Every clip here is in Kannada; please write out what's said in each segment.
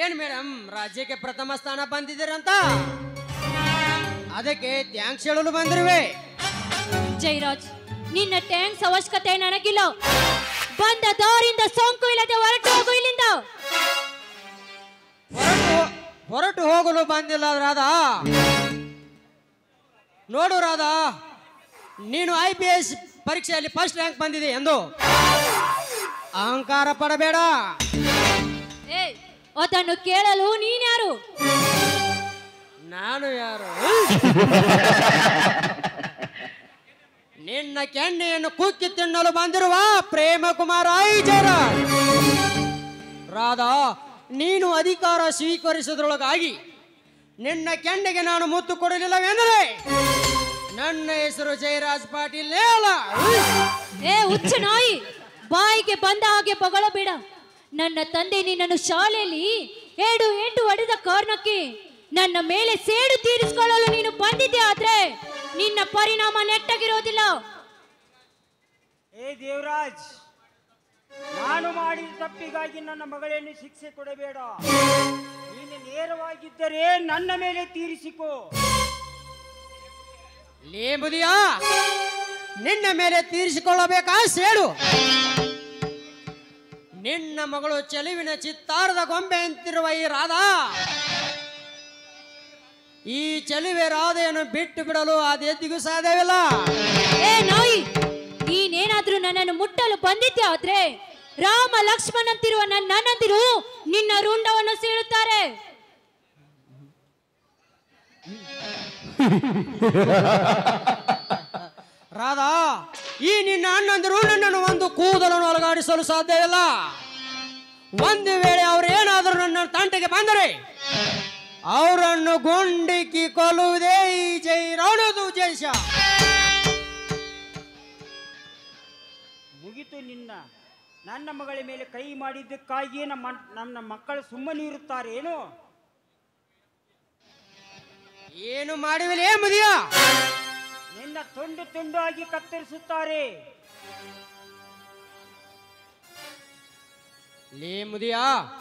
ಏನ್ ಮೇಡಮ್ ರಾಜ್ಯಕ್ಕೆ ಪ್ರಥಮ ಸ್ಥಾನ ಬಂದಿದ್ದೀರಂತ ಅದಕ್ಕೆ ಥ್ಯಾಂಕ್ಸ್ ಹೇಳಲು ಬಂದಿರುವೆ. ಜಯರಾಜ್, ನಿನ್ನ ಟ್ಯಾಂಕ್ಸ್ ಅವಶ್ಯಕತೆ ನನಗಿಲ್ಲ. ಬಂದ ದಾರಿಂದ ಸೋಂಕು ಇಲ್ಲದೆ ಹೊರಟು ಹೋಗು ಇಲ್ಲಿಂದ. ಹೊರಟು ಹೋಗಲು ಬಂದಿಲ್ಲ ರಾಧಾ. ನೋಡು ರಾಧಾ, ನೀನು IPS ಪರೀಕ್ಷೆಯಲ್ಲಿ ಫಸ್ಟ್ ರ್ಯಾಂಕ್ ಬಂದಿದೆ ಎಂದು ಅಹಂಕಾರ ಪಡಬೇಡ. ಅದನ್ನು ಕೇಳಲು ನೀನ್ಯಾರು? ನಾನು ಯಾರು? ನಿನ್ನ ಕೆನ್ನೆಯನ್ನು ಕುಕ್ಕಿ ತಿನ್ನಲು ಬಂದಿರುವ ಪ್ರೇಮ ಕುಮಾರ ಜಯರಾಜ್. ರಾಧಾ, ನೀನು ಅಧಿಕಾರ ಸ್ವೀಕರಿಸುವುದರೊಳಗಾಗಿ ನಿನ್ನ ಕೆನ್ನೆಗೆ ನಾನು ಮುತ್ತು ಕೊಡಲಿಲ್ಲವೆಂದರೆ ನನ್ನ ಹೆಸರು ಜಯರಾಜ್ ಪಾಟೀಲ್ ಅಲ್ಲ. ಹುಚ್ಚ ನಾಯಿ, ಬಾಯಿಗೆ ಬಂದ ಹಾಗೆ ಬೊಗಳಬೇಡ. ನನ್ನ ತಂದೆ ನಿನ್ನನ್ನು ಶಾಲೆಯಲ್ಲಿ 7 ಹೊಡೆದ ಕಾರಣಕ್ಕೆ ನನ್ನ ಮೇಲೆ ಸೇಡು ತೀರಿಸಿಕೊಳ್ಳಲು ನೀನು ಬಂದಿದ್ದೆ. ಆದ್ರೆ ನಿನ್ನ ಪರಿಣಾಮ ನೆಟ್ಟಗಿರೋದಿಲ್ಲ. ದೇವರಾಜ್, ನಾನು ಮಾಡಿದ ತಪ್ಪಿಗಾಗಿ ನನ್ನ ಮಗಳನ್ನು ಶಿಕ್ಷೆ ಕೊಡಬೇಡ. ನೀನು ನೇರವಾಗಿದ್ದರೆ ನನ್ನ ಮೇಲೆ ತೀರಿಸಿಕೋ. ಲೇ ಮುದಿಯಾ, ನಿನ್ನ ಮೇಲೆ ತೀರಿಸಿಕೊಳ್ಳಬೇಕಾ ಸೇಡು? ನಿನ್ನ ಮಗಳು ಚೆಲುವಿನ ಚಿತ್ತಾರದ ಗೊಂಬೆ ಅಂತಿರುವ ಈ ರಾಧಾ, ಈ ಚೆಲುವೆ ರಾಧೆಯನ್ನು ಬಿಟ್ಟು ಬಿಡಲು ಅದೆಂದಿಗೂ ಸಾಧ್ಯವಿಲ್ಲ. ನಾಯಿ, ನೀನೇನಾದ್ರೂ ನನ್ನನ್ನು ಮುಟ್ಟಲು ಬಂದಿದ್ದೆ ಆದ್ರೆ ರಾಮ ಲಕ್ಷ್ಮಣ್ ಅಂತಿರುವ ನನ್ನ ನನ್ನಂದಿರು ನಿನ್ನ ರುಂಡವನ್ನು ಸೀಳುತ್ತಾರೆ. ರಾಧಾ, ಈ ನಿನ್ನ ಅಣ್ಣಂದಿರು ನನ್ನನ್ನು ಒಂದು ಕೂದಲನ್ನು ಅಲಗಾಡಿಸಲು ಸಾಧ್ಯವಿಲ್ಲ. ಒಂದು ವೇಳೆ ಅವರೇನಾದರೂ ನನ್ನ ತಂಟೆಗೆ ಬಂದರೆ ಅವರನ್ನು ಗುಂಡಿಕ್ಕಿ ಕೊಲ್ಲುವುದೇ ಈ ಜೈರಾಣದು ಜೈಶ. ಮುಗಿತು ನನ್ನ ಮಗಳ ಮೇಲೆ ಕೈ ಮಾಡಿದ್ದಕ್ಕಾಗಿಯೇ ನನ್ನ ಮಕ್ಕಳು ಸುಮ್ಮನೆ ಇರುತ್ತಾರೆ ಏನು? ಏನು ಮಾಡಿವಲೇ ಮುದಿಯ? ನಿನ್ನ ತುಂಡು ತುಂಡಾಗಿ ಕತ್ತರಿಸುತ್ತಾರೆ. ಲೇ ಮುದಿಯ,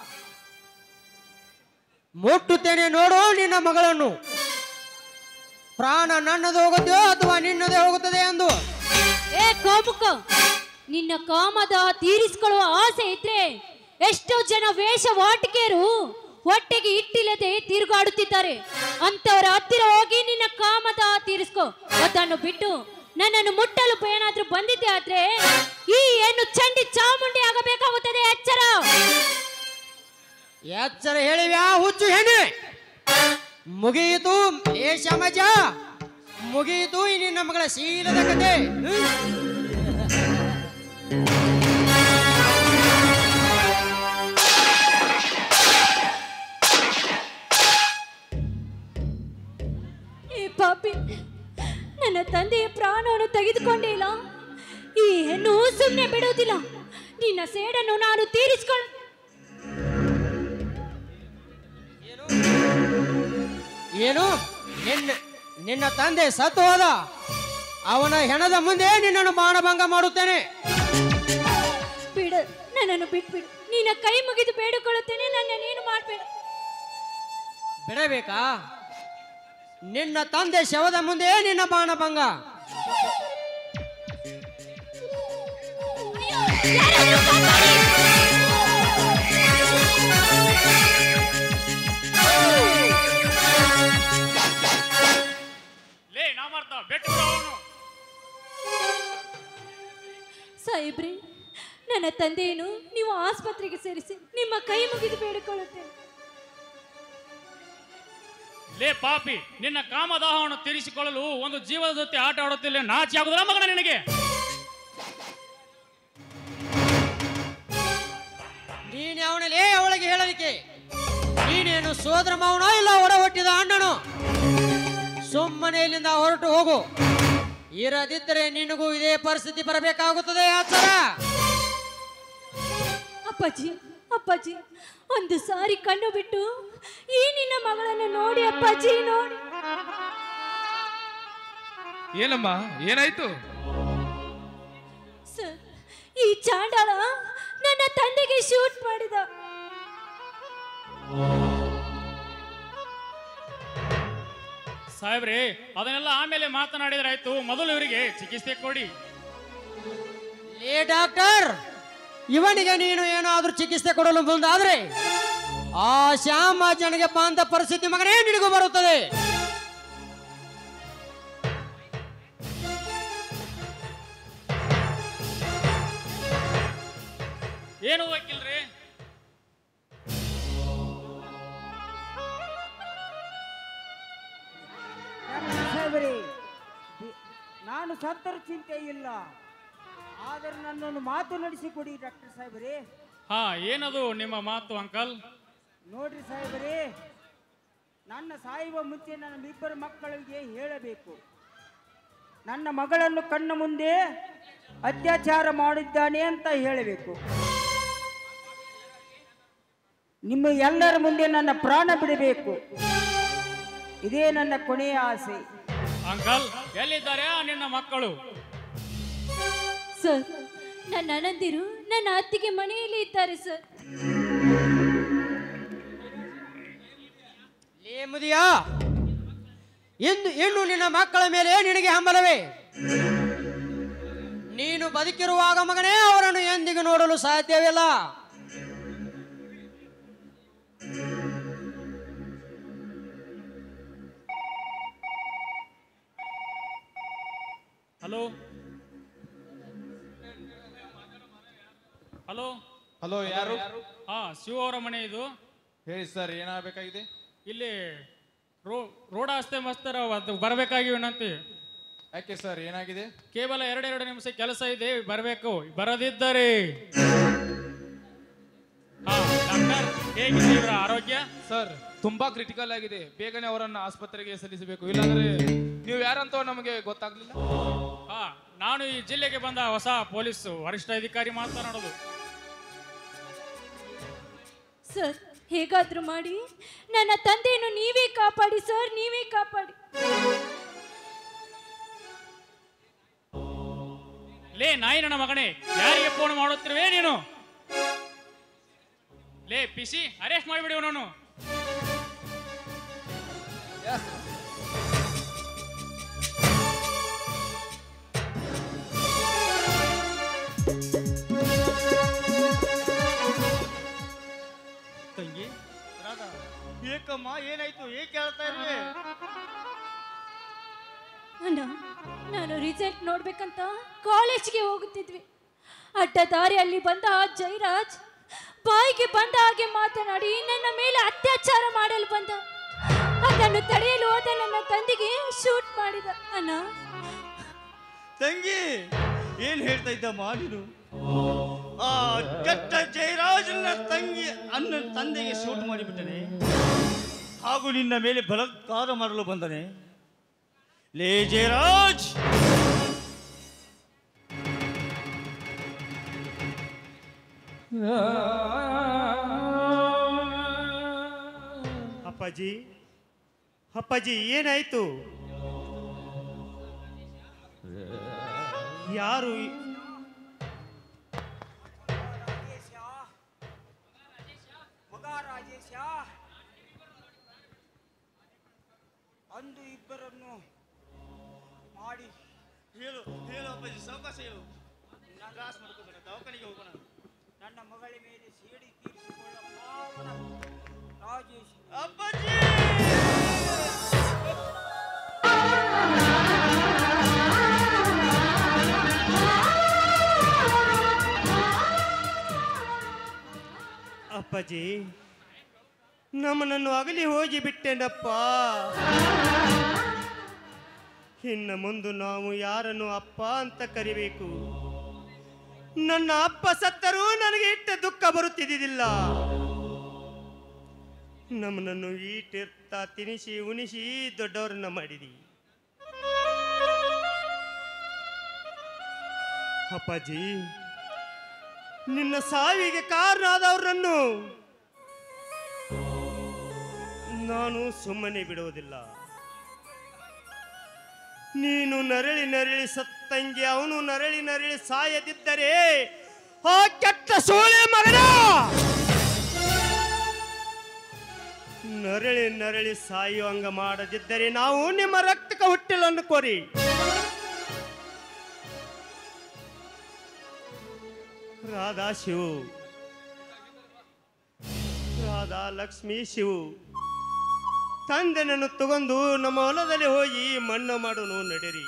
ಮುಟ್ಟುತ್ತೇನೆ ನೋಡು ನಿನ್ನ ಮಗಳನ್ನು. ಪ್ರಾಣ ನನ್ನದು ಹೋಗುತ್ತೋ ಅಥವಾ ನಿನ್ನದೇ ಹೋಗುತ್ತದೆ ಎಂದು. ಕೋಮುಕ, ನಿನ್ನ ಕಾಮದ ತೀರಿಸಿಕೊಳ್ಳುವ ಆಸೆ ಇದ್ರೆ ಎಷ್ಟೋ ಜನ ವೇಷವಾಟಿಕೆಯರು ಹೊಟ್ಟೆಗೆ ಇಟ್ಟಿಲ್ಲದೆ ತಿರುಗಾಡುತ್ತಿದ್ದಾರೆ. ಅಂತವರ ಹತ್ತಿರ ಹೋಗಿ ನಿನ್ನ ಕಾಮದ ತೀರಿಸ್ಕೊ. ಅದನ್ನು ಬಿಟ್ಟು ನನ್ನನ್ನು ಮುಟ್ಟಲು ಏನಾದ್ರೂ ಬಂದಿದ್ದೆ ಆದ್ರೆ ಈ ಹೆಣ್ಣು ಚಂಡಿ ಚಾಮುಂಡಿ ಆಗಬೇಕಾಗುತ್ತದೆ. ಎಚ್ಚರ ಎಚ್ಚರ ಹೇಳಿವ್ಯಾ ಹುಚ್ಚು ಹೆಣ್ಣೆ? ಮುಗಿಯಿತು ಏ ಶಮಜ, ಮುಗಿಯಿತು ಈ ನಿನ್ನ ಮಗಳ ಶೀಲದ ಕತೆ. ಪಾಪಿ, ನನ್ನ ತಂದೆಯ ಪ್ರಾಣವನ್ನು ತೆಗೆದುಕೊಂಡಿಲ್ಲ. ಈ ಹೆಣ್ಣು ಸುಮ್ಮನೆ ಬಿಡುವುದಿಲ್ಲ. ನಿನ್ನ ಸೇಡನ್ನು ನಾನು ತೀರಿಸಿಕೊಳ್ಳ. ಏನು? ನಿನ್ನ ತಂದೆ ಸತ್ತು ಹೋದ. ಅವನ ಹೆಣದ ಮುಂದೆ ನಿನ್ನನ್ನು ಮಾನಭಂಗ ಮಾಡುತ್ತೇನೆ. ಬಿಡು, ನನ್ನನ್ನು ಬಿಟ್ಬಿಡು. ನಿನ್ನ ಕೈ ಮುಗಿದು ಬೇಡಿಕೊಳ್ಳುತ್ತೇನೆ, ನನ್ನೇನು ಮಾಡಬೇಡ. ಬಿಡಬೇಕಾ? ನಿನ್ನ ತಂದೆ ಶವದ ಮುಂದೆ ನಿನ್ನ ಬಾಣಭಂಗ. ಸಾಹೇಬ್ರೆ, ನನ್ನ ತಂದೆಯನ್ನು ನೀವು ಆಸ್ಪತ್ರೆಗೆ ಸೇರಿಸಿ ನಿಮ್ಮ ಕೈ ಮುಗಿದು ಬೇಡಿಕೊಳ್ಳುತ್ತೇನೆ. ಲೇ ಪಾಪಿ, ನಿನ್ನ ಕಾಮದಾಹವನ್ನು ತೀರಿಸಿಕೊಳ್ಳಲು ಒಂದು ಜೀವದ ಜೊತೆ ಆಟ ಆಡುತ್ತಿಲ್ಲ. ನಾಚಿ ಆಗುದಿಲ್ಲ ಮಗನ ನಿನಗೆ? ನೀನು ಅವನಲ್ಲಿ ಅವಳಿಗೆ ಹೇಳಲಿಕ್ಕೆ ನೀನೇನು ಸೋದರ ಮಾವನೋ ಇಲ್ಲ ಹೊರ ಹುಟ್ಟಿದ ಅಣ್ಣನೋ? ಸುಮ್ಮನೆ ಇಲ್ಲಿಂದ ಹೊರಟು ಹೋಗು. ಇರದಿದ್ದರೆ ನಿನಗೂ ಇದೇ ಪರಿಸ್ಥಿತಿ ಬರಬೇಕಾಗುತ್ತದೆ. ಆಚಾರ ಅಪ್ಪಾಜಿ, ಅಪ್ಪಾಜಿ, ಒಂದು ಸಾರಿ ಕಣ್ಣು ಬಿಟ್ಟು ಈ ನಿನ್ನ ಮಗಳನ್ನು ನೋಡಿ ಅಪ್ಪಾಜಿ, ನೋಡಿ. ಏನಮ್ಮ, ಏನಾಯ್ತು? ಸರ್, ಈ ಚಾಂಡಾಳ ನನ್ನ ತಂದೆಗೆ ಶೂಟ್ ಮಾಡಿದ. ಸಾಹೇಬ್ರಿ, ಅದನ್ನೆಲ್ಲ ಆಮೇಲೆ ಮಾತನಾಡಿದ್ರಾಯ್ತು, ಮೊದಲು ಇವರಿಗೆ ಚಿಕಿತ್ಸೆ ಕೊಡಿ. ಲೇ ಡಾಕ್ಟರ್, ಇವನಿಗೆ ನೀನು ಏನಾದ್ರೂ ಚಿಕಿತ್ಸೆ ಕೊಡಲು ಮುಂದಾದ್ರೆ ಆ ಶ್ಯಾಮಾಜನಿಗೆ ಬಂದ ಪರಿಸ್ಥಿತಿ ಮಗನೇ ನಿನಗೂ ಬರುತ್ತದೆ. ಏನು ವಕೀಲ್ರಿ? ಸಾಹೇಬರೇ, ನಾನು ಸತ್ತರ ಚಿಂತೆ ಇಲ್ಲ, ಆದರೆ ನನ್ನನ್ನು ಮಾತು ನಡೆಸಿಕೊಡಿ ಡಾಕ್ಟರ್ ಸಾಹೇಬರೇ. ಹಾ, ಏನದು ನಿಮ್ಮ ಮಾತು ಅಂಕಲ್? ನೋಡ್ರಿ ಸಾಹೇಬರೇ, ನನ್ನ ಸಾಯುವ ಮುಂಚೆ ನನ್ನ ಇಬ್ಬರು ಮಕ್ಕಳಿಗೆ ಹೇಳಬೇಕು, ನನ್ನ ಮಗಳನ್ನು ಕಣ್ಣ ಮುಂದೆ ಅತ್ಯಾಚಾರ ಮಾಡಿದ್ದಾನೆ ಅಂತ ಹೇಳಬೇಕು. ನಿಮ್ಮ ಎಲ್ಲರ ಮುಂದೆ ನನ್ನ ಪ್ರಾಣ ಬಿಡಬೇಕು. ಇದೇ ನನ್ನ ಕೊನೆಯ ಆಸೆ. ಅಂಕಲ್, ಎಲ್ಲಿದ್ದಾರೆ ನಿನ್ನ ಮಕ್ಕಳು? ಸರ್, ನನ್ನ ಅಣ್ಣಂದಿರು ನನ್ನ ಅತ್ತಿಗೆ ಮನೆಯಲ್ಲಿ ಇದ್ದಾರೆ ಸರ್. ಲೇ ಮುದಿಯಾ, ಇನ್ನು ನಿನ್ನ ಮಕ್ಕಳ ಮೇಲೆ ನಿನಗೆ ಹಂಬಲವೇ? ನೀನು ಬದುಕಿರುವಾಗ ಮಗನೇ ಅವರನ್ನು ಎಂದಿಗೂ ನೋಡಲು ಸಾಧ್ಯವಿಲ್ಲ. ಹಲೋ ಹಲೋ ಹಲೋ, ಯಾರು? ಹಾ, ಶಿವ ಅವರ ಮನೆ ಇದು. ಹೇಳಿ ಸರ್, ಏನಾಗಬೇಕಾಗಿದೆ? ಇಲ್ಲಿ ರೋಡ್ ಅಷ್ಟೇ ಮಸ್ತರ ಬರಬೇಕಾಗಿ ವಿನಂತಿ. ಯಾಕೆ ಸರ್, ಏನಾಗಿದೆ? ಕೇವಲ 2 ನಿಮಿಷ ಕೆಲಸ ಇದೆ, ಬರಬೇಕು. ಬರದಿದ್ದರೆ ಡಾಕ್ಟರ್, ಹೇಗಿದೆ ಇವರ ಆರೋಗ್ಯ? ಸರ್, ತುಂಬಾ ಕ್ರಿಟಿಕಲ್ ಆಗಿದೆ. ಬೇಗನೆ ಅವರನ್ನು ಆಸ್ಪತ್ರೆಗೆ ಸಲ್ಲಿಸಬೇಕು, ಇಲ್ಲಾಂದ್ರೆ ನೀವು ಯಾರಂತ ನಮಗೆ ಗೊತ್ತಾಗ್ಲಿಲ್ಲ. ಹಾ, ನಾನು ಈ ಜಿಲ್ಲೆಗೆ ಬಂದ ಹೊಸ ಪೊಲೀಸ್ ವರಿಷ್ಠಾಧಿಕಾರಿ ಮಾತನಾಡೋದು. ಸರ್, ಹೇಗಾದ್ರೂ ಮಾಡಿ ನನ್ನ ತಂದೆಯನ್ನು ನೀವೇ ಕಾಪಾಡಿ ಸರ್, ನೀವೇ ಕಾಪಾಡಿ. ಲೇ ನಾಯಿ ನನ್ನ ಮಗನೇ, ಯಾರಿಗೆ ಫೋನ್ ಮಾಡುತ್ತಿರುವೆ ನೀನು? ಲೇ ಪಿಸಿ, ಅರೆಸ್ಟ್ ಮಾಡಿಬಿಡಿ ಅವನನ್ನು. ತಂಗಿ ರಾಧಾ, ಏಕಮ್ಮ ಏನಾಯ್ತು? ಏಕೆ ಹೇಳ್ತಾ ಇರುವೆ? ಅಣ್ಣ, ನಾನು ರಿಸಲ್ಟ್ ನೋಡ್ಬೇಕಂತ ಕಾಲೇಜ್ಗೆ ಹೋಗುತ್ತಿದ್ವಿ. ಅಡ್ಡ ದಾರಿಯಲ್ಲಿ ಬಂದ ಆ ಜಯರಾಜ್ ಬಾಯಿಗೆ ಬಂದ ಹಾಗೆ ಮಾತನಾಡಿ ನನ್ನ ಮೇಲೆ ಅತ್ಯಾಚಾರ ಮಾಡಲು ಬಂದ. ಅದನ್ನು ತಡೆಯಲು ಹೋದ ನನ್ನ ತಂದೆಗೆ ಶೂಟ್ ಮಾಡಿದ. ಅಣ್ಣ ತಂಗಿ, ಏನ್ ಹೇಳ್ತಾ ಇದ್ದಮ್ಮ ನೀನು? ಆ ಕೆಟ್ಟ ಜಯರಾಜನ ತಂದೆಗೆ ಶೂಟ್ ಮಾಡಿಬಿಟ್ಟನೆ, ಹಾಗೂ ನಿನ್ನ ಮೇಲೆ ಬಲಾತ್ಕಾರ ಮಾಡಲು ಬಂದನೆ. ಲೇ ಜಯರಾಜ್, ಅಪ್ಪಾಜಿ ಅಪ್ಪಾಜಿ ಏನಾಯ್ತು? ಯಾರು? ಮಗ ರಾಜೇಶ ಅಂದು ಇಬ್ಬರನ್ನು ಮಾಡಿ ಹೇಳು ಹೇಳು ಅಪ್ಪಾಜಿ, ಸಾವಕಾಶ ಹೇಳು. ಕ್ಲಾಸ್ ಮಾಡ್ಕೋಬೇಡ, ದವಾಖಾನೆಗೆ ಹೋಗೋಣ. ನನ್ನ ಮಗಳ ಮೇಲೆ ಸೇಡಿ ತೀರಿಸಿಕೊಳ್ಳ ಪಾವನ ರಾಜೇಶ್. ಅಪ್ಪಾಜಿ, ಅಪ್ಪಾಜಿ, ನಮ್ಮನನ್ನು ಅಗಲಿ ಹೋಗಿ ಬಿಟ್ಟೆನಪ್ಪ. ಇನ್ನು ಮುಂದೆ ನಾವು ಯಾರನ್ನು ಅಪ್ಪ ಅಂತ ಕರಿಬೇಕು? ನನ್ನ ಅಪ್ಪ ಸತ್ತರೂ ನನಗೆ ಇಟ್ಟ ದುಃಖ ಬರುತ್ತಿದ್ದಿಲ್ಲ. ನಮ್ಮನನ್ನು ಈಟಿರ್ತ ತಿನಿಸಿ ಉಣಿಸಿ ದೊಡ್ಡವರನ್ನ ಮಾಡಿದಿ. ಅಪ್ಪಾಜಿ, ನಿನ್ನ ಸಾವಿಗೆ ಕಾರಣ ಆದವರನ್ನು ನಾನು ಸುಮ್ಮನೆ ಬಿಡುವುದಿಲ್ಲ. ನೀನು ನರಳಿ ನರಳಿ ಸತ್ತಂಗೆ ಅವನು ನರಳಿ ನರಳಿ ಸಾಯದಿದ್ದರೆ ಆ ಕೆಟ್ಟ ಸೋಳೆ ಮಗನ ನರಳಿ ನರಳಿ ಸಾಯುವಂಗ ಮಾಡದಿದ್ದರೆ ನಾವು ನಿಮ್ಮ ರಕ್ತಕ್ಕೆ ಹುಟ್ಟಿಲನ್ನು ಕೋರಿ ರಾಧಾ ಶಿವು, ರಾಧಾ ಲಕ್ಷ್ಮೀ ಶಿವು ತಂದೆನನ್ನು ತಗೊಂಡು ನಮ್ಮ ಹೊಲದಲ್ಲಿ ಹೋಗಿ ಮಣ್ಣು ಮಾಡೋನು ನಡೀರಿ.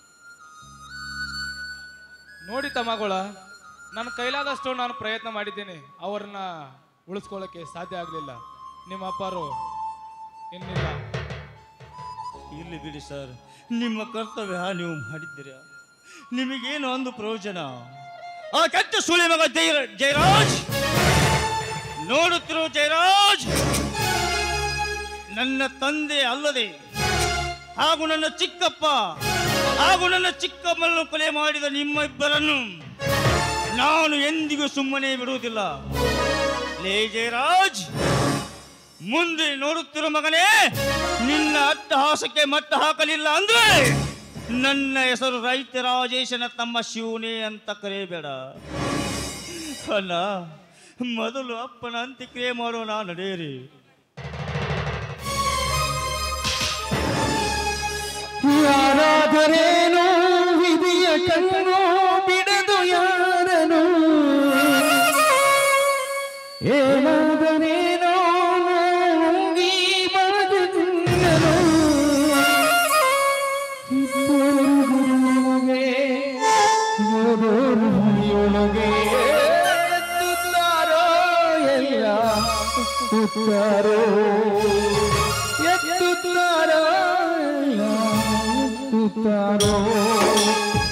ನೋಡಿ ತಮ್ಮಗಳ, ನನ್ನ ಕೈಲಾದಷ್ಟು ನಾನು ಪ್ರಯತ್ನ ಮಾಡಿದ್ದೇನೆ. ಅವರನ್ನ ಉಳಿಸ್ಕೊಳ್ಳೋಕೆ ಸಾಧ್ಯ ಆಗಲಿಲ್ಲ. ನಿಮ್ಮ ಅಪ್ಪರು ಇನ್ನಿಲ್ಲ. ಇಲ್ಲಿ ಬಿಡಿ ಸರ್, ನಿಮ್ಮ ಕರ್ತವ್ಯ ನೀವು ಮಾಡಿದ್ದೀರ. ನಿಮಗೇನು ಒಂದು ಪ್ರಯೋಜನ? ಆ ಕೆಟ್ಟ ಸುಳಿ ಮಗ ಜಯರಾಜ್, ನೋಡುತ್ತಿರೋ ಜಯರಾಜ್, ನನ್ನ ತಂದೆ ಅಲ್ಲದೆ ಹಾಗೂ ನನ್ನ ಚಿಕ್ಕಪ್ಪ ಹಾಗೂ ನನ್ನ ಚಿಕ್ಕಮ್ಮನ್ನು ಕೊಲೆ ಮಾಡಿದ ನಿಮ್ಮಿಬ್ಬರನ್ನು ನಾನು ಎಂದಿಗೂ ಸುಮ್ಮನೆ ಬಿಡುವುದಿಲ್ಲ. ಲೇ ಜಯರಾಜ್, ಮುಂದೆ ನೋಡುತ್ತಿರೋ ಮಗನೇ, ನಿನ್ನ ಅಟ್ಟಹಾಸಕ್ಕೆ ಮಟ್ಟ ಹಾಕಲಿಲ್ಲ ಅಂದ್ರೆ ನನ್ನ ಹೆಸರು ರೈತ ರಾಜೇಶನ ತಮ್ಮ ಶಿವನೇ ಅಂತ ಕರೆಯಬೇಡ. ಅಲ್ಲ, ಮೊದಲು ಅಪ್ಪನ ಅಂತ್ಯಕ್ರಿಯೆ ಮಾಡೋಣ, ನಡೆಯಿರಿ. ಯಾರಾದರೇನೋ ವಿಧಿಯ ಕಣ್ಣು ಬಿಡದು ಯಾರನು, ಏನಾದರೇನೋ ನಂಗಿ ಬರದು ನಿನ್ನನು. ಗುರುವಿನೊಳಗೆ ಎತ್ತುತ್ತಾರೋ ಎಲ್ಲ ಎತ್ತುತ್ತಾರೋ, ಎತ್ತುತ್ತಾರೋ ಎಲ್ಲ ಎತ್ತುತ್ತಾರೋ.